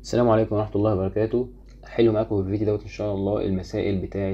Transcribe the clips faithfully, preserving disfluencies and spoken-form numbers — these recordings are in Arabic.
السلام عليكم ورحمة الله وبركاته. حلو معاكم في الفيديو دوت ان شاء الله المسائل بتاعة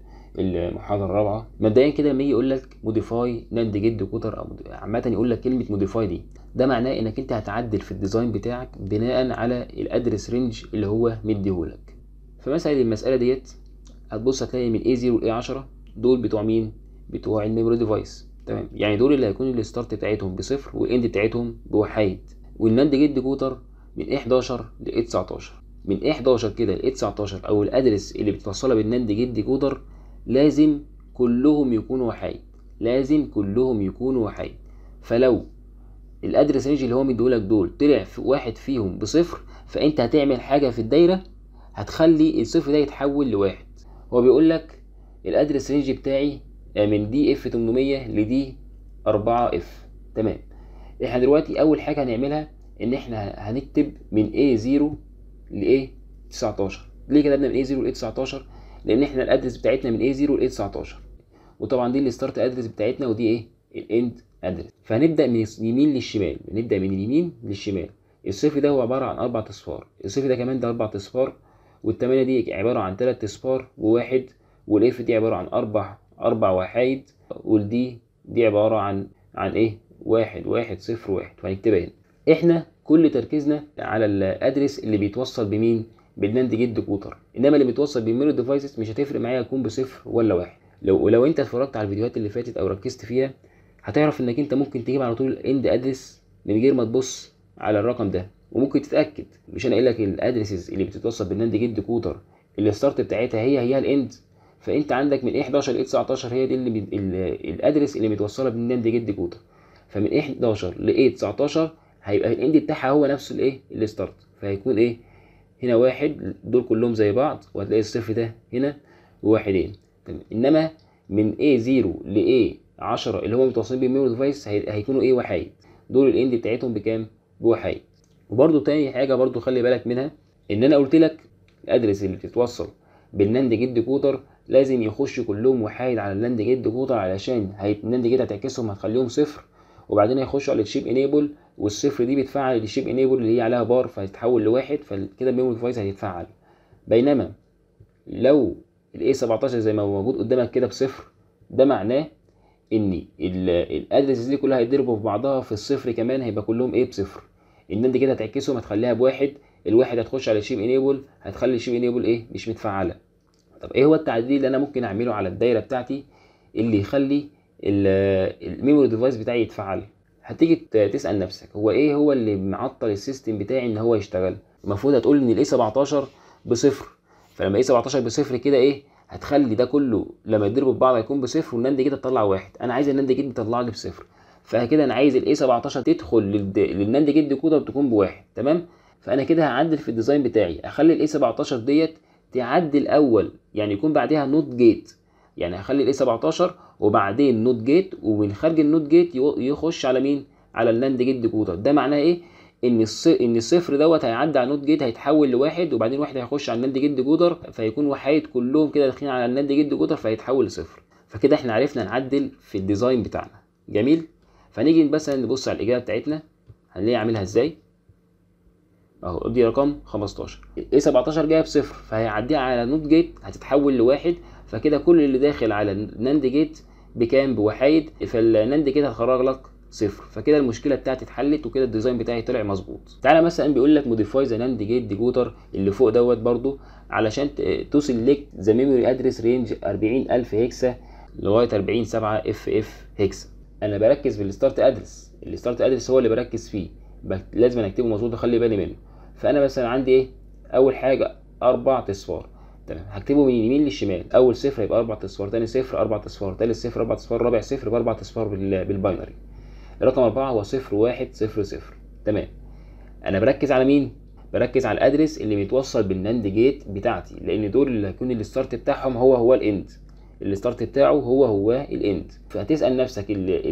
المحاضرة الرابعة. مبدئيا كده لما يجي يقول لك موديفاي ناند جيت ديكودر او عامة يقول لك كلمة موديفاي دي، ده معناه انك انت هتعدل في الديزاين بتاعك بناء على الادرس رينج اللي هو مديهولك. فمثلا المسألة ديت هتبص هتلاقي من إيه زيرو ل إيه عشرة دول بتوع مين؟ بتوع الميموري ديفايس. تمام، يعني دول اللي هيكون الستارت بتاعتهم بصفر والاند بتاعتهم بوحيد. والناند جيت ديكودر من إيه حداشر ل إيه تسعتاشر، من إيه حداشر كده ل إيه تسعتاشر او الادرس اللي بتوصلها بالناند جيت ديكودر لازم كلهم يكونوا وحيد، لازم كلهم يكونوا وحيد. فلو الادرس رينج اللي هو مديهولك دول طلع في واحد فيهم بصفر، فانت هتعمل حاجه في الدايره هتخلي الصفر ده يتحول لواحد. هو بيقول لك الادرس رينج بتاعي من دي اف تمنمية لدي أربعة اف. تمام، احنا دلوقتي اول حاجه هنعملها ان احنا هنكتب من إيه زيرو ل إيه تسعتاشر. ليه كتبنا من إيه زيرو ل إيه تسعتاشر؟ لان احنا الادرس بتاعتنا من إيه زيرو ل إيه تسعتاشر، وطبعا دي الستارت ادرس بتاعتنا ودي ايه الاند ادرس. فهنبدا من اليمين للشمال، نبدا من اليمين للشمال. الصفر ده هو عباره عن اربع اصفار، الصفر ده كمان ده اربع اصفار، والثمانيه دي عباره عن ثلاث اصفار وواحد، والاف دي عباره عن اربع اربع وحايد، والدي دي عباره عن عن ايه واحد واحد صفر واحد. وهنكتبها هنا. احنا كل تركيزنا على الادرس اللي بيتوصل بمين؟ بالناند جيت ديكودر، انما اللي بيتوصل بالميموري ديفايسز مش هتفرق معايا يكون بصفر ولا واحد. لو لو انت اتفرجت على الفيديوهات اللي فاتت او ركزت فيها هتعرف انك انت ممكن تجيب على طول الاند ادرس من غير ما تبص على الرقم ده، وممكن تتاكد. مش انا قايل لك الادرسز اللي بتتوصل بالناند جيت ديكودر اللي الستارت بتاعتها هي هي الاند؟ فانت عندك من إيه حداشر ل إيه تسعتاشر هي دي اللي بي... الادرس اللي متوصله بالناند جيت ديكودر. فمن إيه حداشر ل إيه تسعتاشر هيبقى الاند بتاعها هو نفس الايه الستارت، فهيكون ايه هنا واحد، دول كلهم زي بعض، وهتلاقي الصفر ده هنا وواحدين. تمام، انما من إيه زيرو ل إيه عشرة اللي هم متوصلين بالميموري ديفايس هيكونوا ايه وحيد، دول الاند بتاعتهم بكام؟ بوحيد. وبرده تاني حاجه برده خلي بالك منها، ان انا قلت لك الادرس اللي بتتوصل بالناند جيت ديكودر لازم يخش كلهم وحيد على الناند جيت ديكودر، علشان الناند جيت هتعكسهم هتخليهم صفر، وبعدين هيخشوا على الشيب انيبل، والصفر دي بتفعل الشيب انيبل اللي هي عليها بار فهتتحول لواحد، فكده الميموري ديفايس هيتفعل. بينما لو الاي سبعتاشر زي ما هو موجود قدامك كده بصفر، ده معناه ان الادرسز دي كلها هيتضربوا في بعضها في الصفر كمان، هيبقى كلهم ايه بصفر. الناند كده هتعكسهم هتخليها بواحد، الواحد هتخش على الشيب انيبل هتخلي الشيب انيبل ايه مش متفعله. طب ايه هو التعديل اللي انا ممكن اعمله على الدايره بتاعتي اللي يخلي الميموري ديفايس بتاعي يتفعل؟ هتيجي تسال نفسك هو ايه هو اللي معطل السيستم بتاعي ان هو يشتغل؟ المفروض هتقول ان الاي سبعتاشر بصفر، فلما ايه سبعتاشر بصفر كده ايه هتخلي ده كله لما يضربوا في بعض هيكون بصفر، والناند كده تطلع واحد. انا عايز الناند جيت تطلع لي بصفر، فكده انا عايز الاي سبعتاشر تدخل للناند جيت ديكودر تكون بواحد. تمام، فانا كده هعدل في الديزاين بتاعي، اخلي الاي سبعتاشر ديت تعدي الاول، يعني يكون بعدها نوت جيت، يعني هخلي الاي سبعتاشر وبعدين نوت جيت، ومن خارج النوت جيت يخش على مين؟ على الناند جيت ديكودر. ده معناه ايه؟ ان الص... ان الصفر دوت هيعدي على النوت جيت هيتحول لواحد، وبعدين واحد هيخش على الناند جيت ديكودر فيكون وحيد كلهم كده داخلين على الناند جيت ديكودر فهيتحول لصفر. فكده احنا عرفنا نعدل في الديزاين بتاعنا. جميل. فنيجي مثلا نبص على الاجابه بتاعتنا هنلاقي عاملها ازاي اهو. دي رقم خمستاشر، ايه سبعتاشر جايه بصفر فهيعديها على نوت جيت هتتحول لواحد، فكده كل اللي داخل على الناند جيت بكام؟ بوحيد، فالناند جيت هتخرج لك صفر. فكده المشكله بتاعتي اتحلت، وكده الديزاين بتاعي طلع مظبوط. تعالى مثلا بيقول لك موديفاي ذا ناند جيت ديكودر اللي فوق دوت برده علشان توسلكت ذا ميموري ادرس رينج أربعين ألف هكسا لغايه أربعين سبعة اف اف هكسا. انا بركز في الستارت ادرس، الستارت ادرس هو اللي بركز فيه، لازم اكتبه مظبوط اخلي بالي منه. فانا مثلا عندي ايه اول حاجه اربع اصفار. تمام، هكتبه من اليمين للشمال، اول صفر يبقى اربع اصفار، ثاني صفر اربع اصفار، ثالث صفر اربع اصفار، رابع صفر باربع اصفار بالباينري. رقم أربعة هو صفر واحد صفر صفر. تمام، انا بركز على مين؟ بركز على الادرس اللي بيتوصل بالناند جيت بتاعتي، لان دول اللي هيكون الستارت بتاعهم هو هو الاند، الستارت بتاعه هو هو الاند. فهتسال نفسك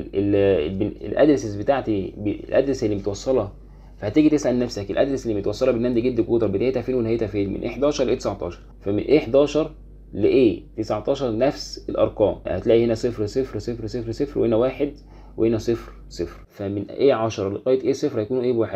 الادرسز بتاعتي الادرس اللي متوصله، فهتيجي تسال نفسك الادرس اللي متوصله بالناند جيت ديكودر بدايتها فين ونهايتها فين؟ من إيه حداشر ل إيه تسعتاشر. فمن إيه حداشر ل إيه تسعتاشر نفس الارقام، هتلاقي هنا صفر صفر صفر صفر صفر، وهنا واحد، وهنا صفر صفر. فمن إيه عشرة لغايه إيه صفر هيكونوا ايه بوحيد،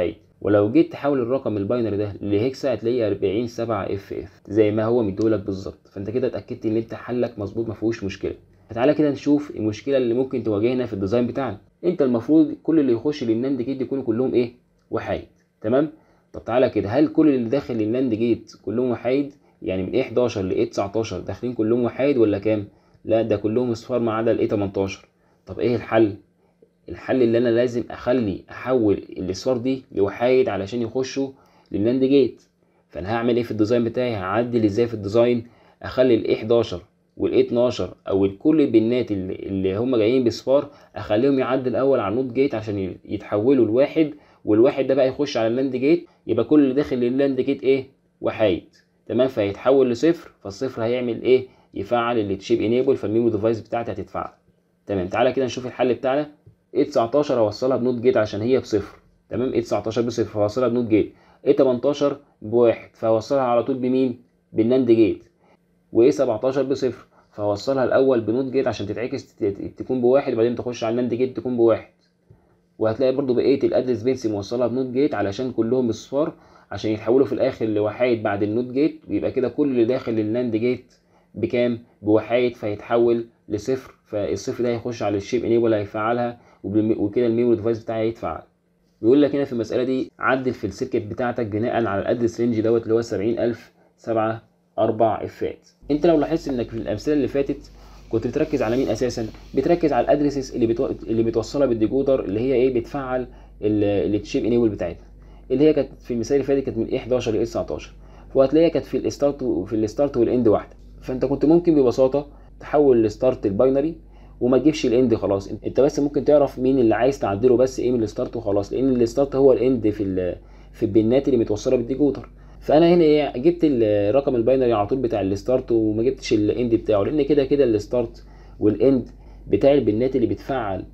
ولو جيت تحول الرقم الباينري ده لهكسا هتلاقيه أربعين سبعة اف اف زي ما هو مديهولك بالظبط. فانت كده اتاكدت ان انت حلك مظبوط ما فيهوش مشكله. فتعالى كده نشوف المشكله اللي ممكن تواجهنا في الديزاين بتاعنا. انت المفروض كل اللي يخش للناند جيت يكونوا كلهم ايه؟ وحايد. تمام. طب تعالى كده، هل كل اللي داخل للناند جيت كلهم وحايد؟ يعني من ايه حداشر ل ايه تسعتاشر داخلين كلهم وحايد ولا كام؟ لا، ده كلهم اصفار ما عدا ال ايه تمنتاشر. طب ايه الحل؟ الحل اللي انا لازم اخلي احول الاصفار دي لوحايد علشان يخشوا للناند جيت. فانا هعمل ايه في الديزاين بتاعي؟ هعدل ازاي في الديزاين اخلي ال ايه حداشر وال ايه اتناشر او كل البنات اللي, اللي هم جايين بصفار اخليهم يعدل الاول على النوت جيت عشان يتحولوا لواحد، والواحد ده بقى يخش على اللاند جيت، يبقى كل اللي داخل لللاند جيت ايه؟ وحايد. تمام. فهيتحول لصفر، فالصفر هيعمل ايه؟ يفعل التشيب انيبل، فالميمو ديفايس بتاعتي هتتفعل. تمام. تعالى كده نشوف الحل بتاعنا. ايه تسعتاشر اوصلها بنوت جيت عشان هي بصفر. تمام. ايه تسعتاشر بصفر فهوصلها بنوت جيت. ايه تمنتاشر بواحد فهوصلها على طول بمين؟ بالناند جيت. وايه سبعتاشر بصفر فهوصلها الاول بنوت جيت عشان تتعكس تكون بواحد، وبعدين تخش على الناند جيت تكون بواحد. وهتلاقي برضو بقيه الادرس بينسي موصلها بنوت جيت علشان كلهم اصفار عشان يتحولوا في الاخر لوحايد بعد النوت جيت، ويبقى كده كل اللي داخل الناند جيت بكام؟ بوحايد، فيتحول لصفر، فالصفر ده هيخش على الشيب انيبل هيفعلها، وكده الميموري ديفايس بتاعي هيتفعل. بيقول لك هنا في المساله دي عدل في السيركت بتاعتك بناء على الادرس رينج دوت اللي هو سبعين الف سبعة اربعة افات. انت لو لاحظت انك في الامثله اللي فاتت كنت بتركز على مين اساسا؟ بتركز على الادرسز اللي بتو... اللي متوصله بالديكودر، اللي هي ايه؟ بتفعل التشيب انيبل بتاعتها، اللي هي كانت في المثال اللي فات كانت من ايه حداشر ل ايه تسعتاشر، وهتلاقيها كانت في الستارت وفي الستارت والاند واحده. فانت كنت ممكن ببساطه تحول الستارت الباينري وما تجيبش الاند خلاص، انت بس ممكن تعرف مين اللي عايز تعدله بس ايه من الستارت وخلاص، لان الستارت هو الاند في في البنات اللي متوصله بالديكودر. فانا هنا ايه؟ جبت الرقم الباينري على طول بتاع الستارت وما جبتش الاند بتاعه، لان كده كده الستارت والاند بتاع البنات اللي بتفعل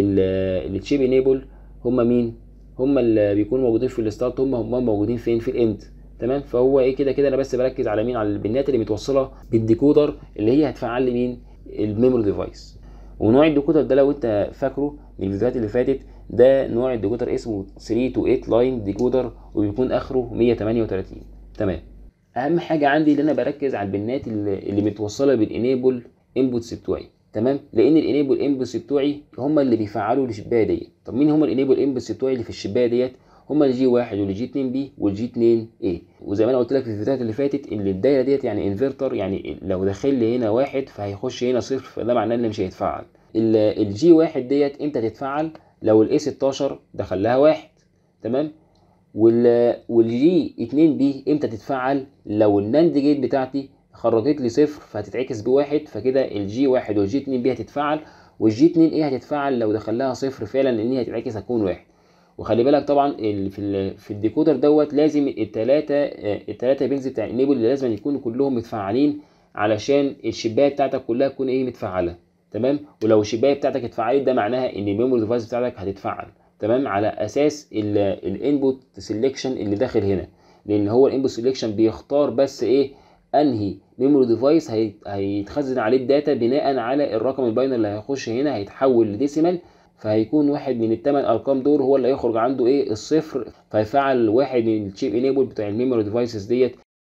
التشيب انيبل هم مين؟ هم اللي بيكونوا موجودين في الستارت، هم هم موجودين فين؟ في الاند. تمام. فهو ايه كده كده انا بس بركز على مين؟ على البنات اللي متوصله بالديكودر اللي هي هتفعل لي مين؟ الميموري ديفايس. ونوع الديكودر ده لو انت فاكره من الفيديوهات اللي فاتت، ده نوع الديكودر اسمه تلاتة تو تمانية لاين ديكودر، وبيكون اخره مية وتمانية وتلاتين. تمام. اهم حاجه عندي ان انا بركز على البنات اللي, اللي متوصله بالانيبل انبوتس بتوعي. تمام. لان الانيبل انبوتس بتوعي هم اللي بيفعلوا الشبايه ديت. طب مين هم الانيبل انبوتس بتوعي اللي في الشبايه ديت؟ هم الجي واحد والجي اتنين بي والجي اتنين اي. وزي ما انا قلت لك في الفيديوهات اللي فاتت ان الدايره ديت يعني انفرتر، يعني لو داخل لي هنا واحد فهيخش هنا صفر، فده معناه ان مش هيتفعل. الجي واحد ديت امتى تتفعل؟ لو الاي ستاشر دخل لها واحد. تمام. والجي اتنين بي امتى تتفعل؟ لو الناند جيت بتاعتي خرجت لي صفر فهتتعكس بواحد، فكده الجي واحد والجي اتنين بي هتتفعل، والجي اتنين ايه هتتفعل لو دخل لها صفر فعلا، لان هي هتتعكس هتكون واحد. وخلي بالك طبعا في في الديكودر دوت لازم الثلاثه الثلاثه بينز بتاع الانيبل اللي لازم يكونوا كلهم متفعلين علشان الشبايه بتاعتك كلها تكون ايه؟ متفعله. تمام. ولو الشبايه بتاعتك اتفعلت ده معناها ان الميموري ديفايس بتاعتك هتتفعل. تمام. على اساس الانبوت سيلكشن اللي داخل هنا، لان هو الانبوت سيلكشن بيختار بس ايه؟ انهي ميموري ديفايس هيتخزن عليه الداتا بناء على الرقم الباينري اللي هيخش هنا، هيتحول لديسيمال، فهيكون واحد من الثمان ارقام دول هو اللي هيخرج عنده ايه؟ الصفر، فيفعل واحد من الشيب انيبل بتاع الميموري ديفايسز ديت.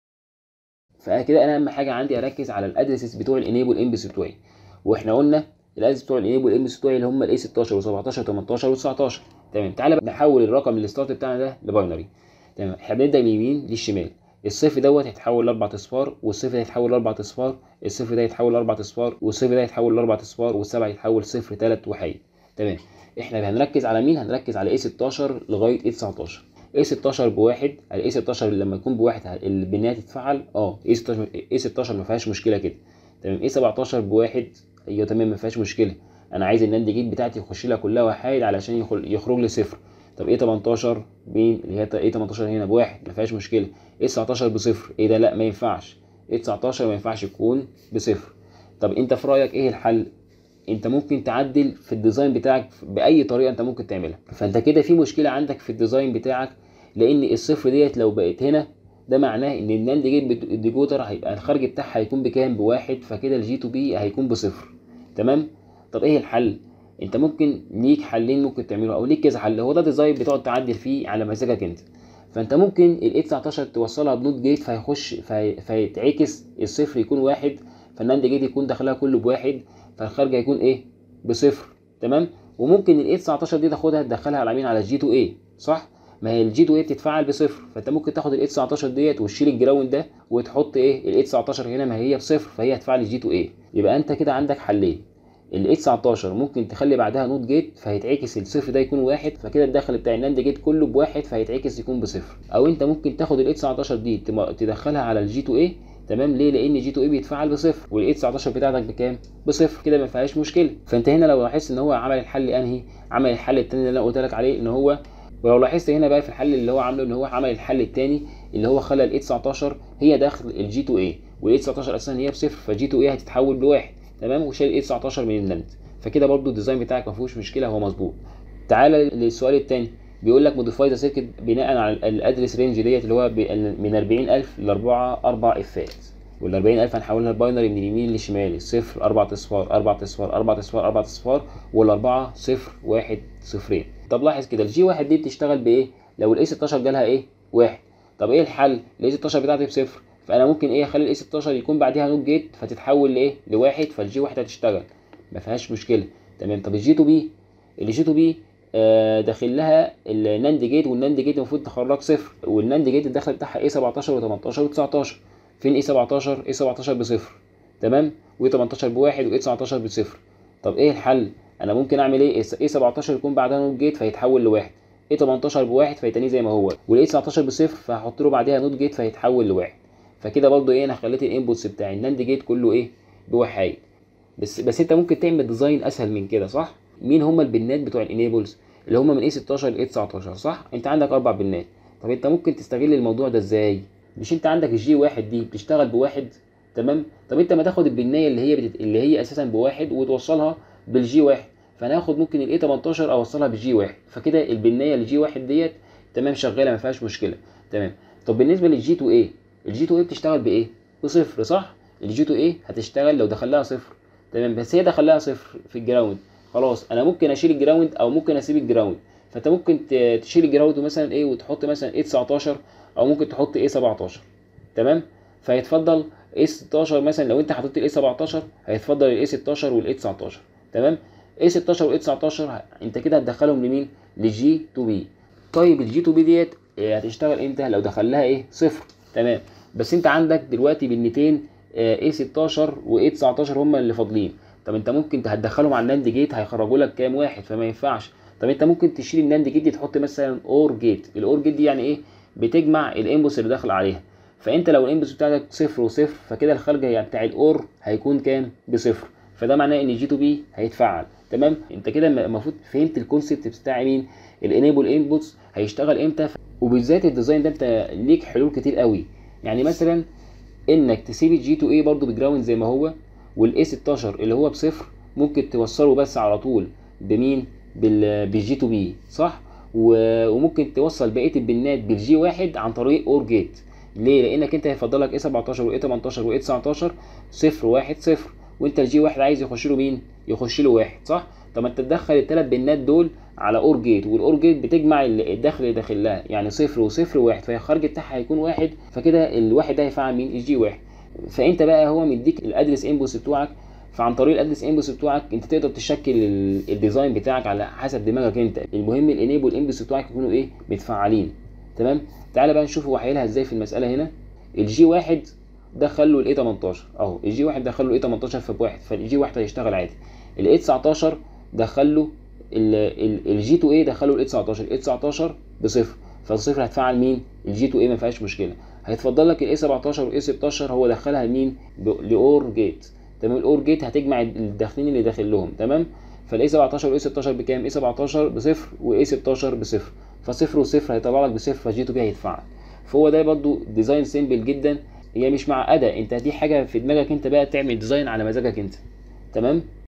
فكده انا اهم حاجه عندي اركز على الادرسز بتوع الانيبل انبس بتوعي. واحنا قلنا الادرس بتوع الانيبل انبس بتوعي اللي هم الاي ستاشر و17 و18 و19. تمام. تعالى بقى نحول الرقم الستارت بتاعنا ده لباينري. تمام. احنا بنبدا من اليمين للشمال. الصفر دوت هيتحول لاربع اصفار، والصفر ده هيتحول لاربع اصفار، الصفر ده هيتحول لاربع اصفار، والصفر ده هيتحول لاربع اصفار، والسبعه هيتحول صفر تلات وحيد. تمام. احنا هنركز على مين؟ هنركز على اي ستاشر لغايه اي تسعتاشر. اي ستاشر بواحد، الاي ستاشر لما يكون بواحد البنايه تتفعل اه اي ستاشر اي ستاشر ما فيهاش مشكله كده. تمام. اي سبعتاشر بواحد ايوه تمام ما فيهاش مشكله، انا عايز الناند جيت بتاعتي يخش لها كلها وحيد علشان يخرج لي صفر. طب ايه تمنتاشر مين اللي هي ايه تمنتاشر هنا بواحد ما فيهاش مشكله. ايه تسعتاشر بصفر ايه ده؟ لا ما ينفعش. ايه تسعتاشر ما ينفعش يكون بصفر. طب انت في رايك ايه الحل؟ انت ممكن تعدل في الديزاين بتاعك باي طريقه انت ممكن تعملها. فانت كده في مشكله عندك في الديزاين بتاعك، لان الصفر ديت لو بقت هنا ده معناه ان الناند جيت الديكودر هيبقى الخارج بتاعها هيكون بكام؟ بواحد، فكده الجي تو بي هيكون بصفر. تمام. طب ايه الحل؟ انت ممكن ليك حلين ممكن تعمله او ليك كذا حل، هو ده ديزاين بتقعد تعدل فيه على مزاجك انت. فانت ممكن ال إيه تسعتاشر توصلها بنوت جيت فيخش في فيتعكس الصفر يكون واحد، فالناند جيت يكون داخلها كله بواحد، فالخارج هيكون ايه بصفر. تمام. وممكن ال إيه تسعتاشر دي تاخدها تدخلها على مين، على الجي تو ايه صح، ما هي الجي تو ايه بتتفعل بصفر، فانت ممكن تاخد ال إيه تسعتاشر ديت وتشيل الجراوند ده وتحط ايه ال إيه تسعتاشر هنا، ما هي بصفر فهي هتفعل الجي تو ايه. يبقى انت كده عندك حلين، ال إيه تسعتاشر ممكن تخلي بعدها نوت جيت فهيتعكس الصفر ده يكون واحد، فكده الدخل بتاع الناند جيت كله بواحد فهيتعكس يكون بصفر. او انت ممكن تاخد ال إيه تسعتاشر دي تدخلها على الجي تو ايه. تمام. ليه؟ لان جي تو اي بيتفعل بصفر وال إيه تسعتاشر بتاعتك بكام؟ بصفر، كده ما فيهاش مشكله. فانت هنا لو لاحظت ان هو عمل الحل انهي، عمل الحل الثاني اللي انا قلت لك عليه ان هو، ولو لاحظت هنا بقى في الحل اللي هو عامله ان هو عمل الحل الثاني اللي هو خلى ال إيه تسعتاشر هي داخل الجي تو اي، وال إيه تسعتاشر اساسا هي بصفر فجي تو اي هتتحول بواحد. تمام. وشال ال إيه تسعتاشر من الناند، فكده برضو الديزاين بتاعك ما فيهوش مشكله، هو مظبوط. تعالى للسؤال الثاني، بيقول لك موديفاي ذا سيركت بناء على الادرس رينج ديت اللي هو من أربعين ألف ل أربعة أربع افات، وال أربعين ألف هنحولها لباينري من اليمين للشمال، صفر أربعة اصفار أربعة اصفار أربعة اصفار أربعة اصفار، والأربعة صفر واحد صفرين. طب لاحظ كده الجي واحد دي بتشتغل بايه؟ لو ال إيه ستاشر جالها ايه؟ واحد. طب ايه الحل؟ ال إيه ستاشر بتاعتي بصفر، فانا ممكن ايه اخلي ال إيه ستاشر يكون بعديها نوت جيت فتتحول لايه؟ لواحد، فالجي واحد هتشتغل ما فيهاش مشكله. تمام. طب الجي تو بي، الجي تو بي آه داخل لها الناند جيت، والناند جيت المفروض تخرج صفر، والناند جيت الدخل بتاعها ايه سبعتاشر وتمنتاشر وتسعتاشر. فين ايه سبعتاشر؟ ايه سبعتاشر بصفر. تمام. وايه تمنتاشر بواحد، وايه تسعتاشر بصفر. طب ايه الحل؟ انا ممكن اعمل ايه؟ ايه سبعتاشر يكون بعدها نوت جيت فيتحول لواحد، ايه تمنتاشر بواحد فيتاني زي ما هو، والايه تسعتاشر بصفر فهحط له بعدها نوت جيت فيتحول لواحد. فكده برضو ايه انا خليت الانبوتس بتاع الناند جيت كله ايه بواحد. بس بس انت ممكن تعمل ديزاين اسهل من كده صح؟ مين هم البنات بتوع الانيبلز اللي هم من إيه ستاشر ل إيه تسعتاشر صح؟ انت عندك اربع بنات. طب انت ممكن تستغل الموضوع ده ازاي؟ مش انت عندك الجي واحد دي بتشتغل بواحد؟ تمام. طب انت ما تاخد البنايه اللي هي بتت... اللي هي اساسا بواحد وتوصلها بالجي واحد، فانا هاخد ممكن ال إيه تمنتاشر اوصلها بالجي واحد، فكده البنايه الجي واحد ديت تمام شغاله ما فيهاش مشكله. تمام. طب بالنسبه للجي تو ايه، الجي تو ايه بتشتغل بايه؟ بصفر صح؟ الجي تو ايه هتشتغل لو دخل لها صفر. تمام. بس هي دخل لها صفر في الجراوند، خلاص انا ممكن اشيل الجراوند او ممكن اسيب الجراوند. فانت ممكن تشيل الجراوند مثلا ايه وتحط مثلا إيه تسعتاشر، او ممكن تحط إيه سبعتاشر. تمام. فيتفضل إيه ستاشر مثلا، لو انت حطيت ال إيه سبعتاشر هيتفضل ال إيه ستاشر وال إيه تسعتاشر. تمام. إيه ستاشر وال إيه تسعتاشر انت كده هتدخلهم لمين؟ لجي تو بي. طيب الجي تو بي ديت هتشتغل امتى؟ لو دخل لها ايه صفر. تمام. بس انت عندك دلوقتي بنتين إيه ستاشر و إيه تسعتاشر هم اللي فاضلين. طب انت ممكن هتدخلهم على الناند جيت هيخرجوا لك كام؟ واحد، فما ينفعش. طب انت ممكن تشيل الناند جيت دي تحط مثلا اور جيت. الاور جيت دي يعني ايه؟ بتجمع الانبوس اللي داخل عليها. فانت لو الانبوس بتاعتك صفر وصفر فكده الخارج يعني بتاع الاور هيكون كام؟ بصفر، فده معناه ان الجي تو بي هيتفعل. تمام. انت كده المفروض فهمت الكونسيبت بتاع مين؟ الانيبل انبوتس هيشتغل امتى، وبالذات الديزاين ده انت ليك حلول كتير قوي. يعني مثلا انك تسيب الجي تو اي برضو بجراوند زي ما هو، وال إيه ستاشر اللي هو بصفر ممكن توصله بس على طول بمين؟ بال بالجي تو بي صح؟ وممكن توصل بقيه البنات بالجي واحد عن طريق اور جيت. ليه؟ لانك انت هيفضل لك إيه سبعتاشر و إيه تمنتاشر و إيه تسعتاشر صفر واحد صفر، وانت الجي واحد عايز يخش له مين؟ يخش له واحد صح؟ طب انت تدخل الثلاث بنات دول على اور جيت، والاور جيت بتجمع الدخل اللي داخل لها يعني صفر وصفر واحد، فالخارج بتاعها هيكون واحد، فكده الواحد ده هيفعل مين؟ الجي واحد. فانت بقى هو مديك الادرس انبوس بتوعك، فعن طريق الادرس انبوس بتوعك انت تقدر تشكل الديزاين بتاعك على حسب دماغك انت. المهم الانيبل انبوس بتوعك يكونوا ايه؟ متفعلين. تمام. تعالى بقى نشوف هو هيحلها ازاي في المساله هنا. الجي واحد دخل له ال إيه تمنتاشر اهو، الجي واحد دخل له إيه تمنتاشر في بواحد، فالجي واحد هيشتغل عادي. ال إيه تسعتاشر دخل له الجي تو اي دخل له ال إيه تسعتاشر، ال إيه تسعتاشر بصفر، فالصفر هتفعل مين؟ الجي تو اي ما فيهاش مشكله. هيتفضل لك ال إيه سبعتاشر وال إيه ستاشر هو دخلها لمين؟ لاور جيت. تمام. الاور جيت هتجمع الداخلين اللي داخل لهم. تمام. فال إيه سبعتاشر وال إيه ستاشر بكام؟ إيه سبعتاشر بصفر و إيه ستاشر بصفر، فصفر وصفر هيطلع لك بصفر، فالجي تو بي هيتفعل. فهو ده برضو ديزاين سيمبل جدا، هي مش معقده، انت دي حاجه في دماغك انت بقى تعمل ديزاين على مزاجك انت. تمام.